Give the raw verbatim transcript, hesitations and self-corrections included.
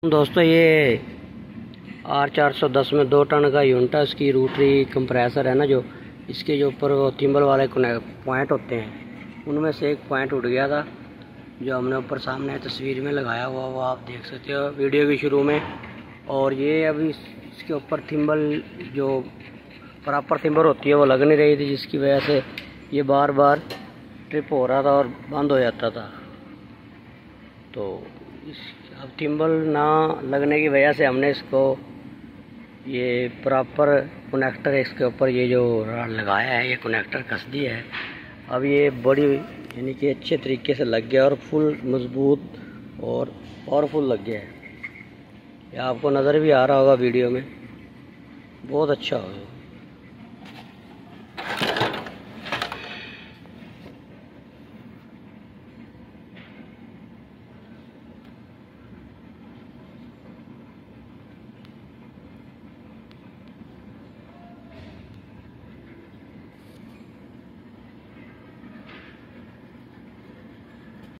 दोस्तों ये आर चार सौ दस में दो टन का यूनिट है। इसकी रोटरी कंप्रेसर है ना, जो इसके जो ऊपर वो थिम्बल वाले पॉइंट होते हैं उनमें से एक पॉइंट उठ गया था, जो हमने ऊपर सामने तस्वीर में लगाया हुआ वो आप देख सकते हो वीडियो के शुरू में। और ये अभी इसके ऊपर थिम्बल जो प्रॉपर थिम्बल होती है वो लग नहीं रही थी, जिसकी वजह से ये बार बार ट्रिप हो रहा था और बंद हो जाता था। तो इस अब थिम्बल ना लगने की वजह से हमने इसको ये प्रॉपर कनेक्टर इसके ऊपर ये जो लगाया है, ये कनेक्टर कस दिया है। अब ये बड़ी यानी कि अच्छे तरीके से लग गया और फुल मजबूत और पावरफुल लग गया है। ये आपको नज़र भी आ रहा होगा वीडियो में, बहुत अच्छा होगा।